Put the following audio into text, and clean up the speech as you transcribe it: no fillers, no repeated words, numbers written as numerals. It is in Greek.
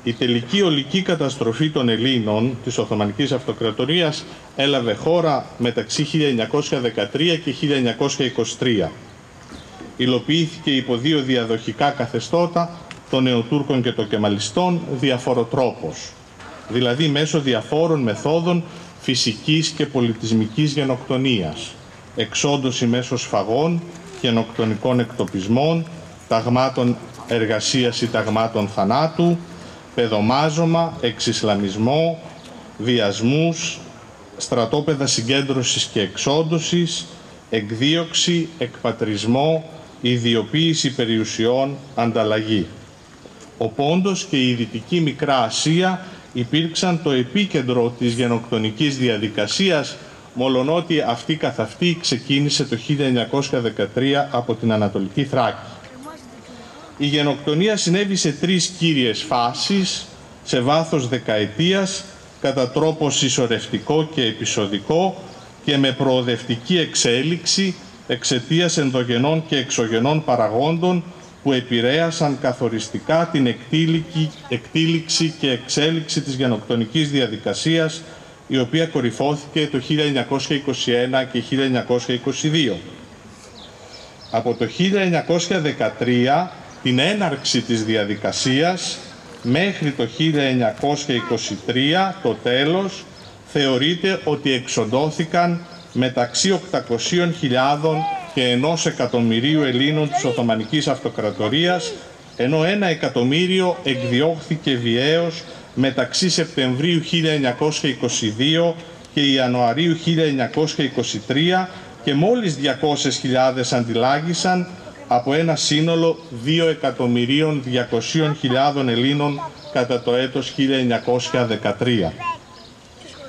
Η τελική ολική καταστροφή των Ελλήνων της Οθωμανικής Αυτοκρατορίας έλαβε χώρα μεταξύ 1913 και 1923. Υλοποιήθηκε υπό δύο διαδοχικά καθεστώτα των Νεοτούρκων και των Κεμαλιστών διαφοροτρόπως, δηλαδή μέσω διαφόρων μεθόδων φυσικής και πολιτισμικής γενοκτονίας, εξόντωση μέσω σφαγών, γενοκτονικών εκτοπισμών, ταγμάτων εργασίας ή ταγμάτων θανάτου, παιδομάζωμα, εξισλαμισμό, βιασμούς, στρατόπεδα συγκέντρωσης και εξόντωσης, εκδίωξη, εκπατρισμό, ιδιοποίηση περιουσιών, ανταλλαγή. Ο Πόντος και η Δυτική Μικρά Ασία υπήρξαν το επίκεντρο της γενοκτονικής διαδικασίας, μολονότι αυτή καθ' αυτή ξεκίνησε το 1913 από την Ανατολική Θράκη. Η γενοκτονία συνέβη σε τρεις κύριες φάσεις, σε βάθος δεκαετίας, κατά τρόπο συσσωρευτικό και επεισοδικό και με προοδευτική εξέλιξη εξαιτίας ενδογενών και εξωγενών παραγόντων που επηρέασαν καθοριστικά την εκτήληξη και εξέλιξη της γενοκτονικής διαδικασίας, η οποία κορυφώθηκε το 1921 και 1922. Από το 1913, την έναρξη της διαδικασίας, μέχρι το 1923, το τέλος, θεωρείται ότι εξοντώθηκαν μεταξύ 800.000 και 1 εκατομμυρίου Ελλήνων της Οθωμανικής Αυτοκρατορίας, ενώ 1 εκατομμύριο εκδιώχθηκε βιαίως μεταξύ Σεπτεμβρίου 1922 και Ιανουαρίου 1923 και μόλις 200.000 αντιλάγησαν από ένα σύνολο 2.200.000 Ελλήνων κατά το έτος 1913.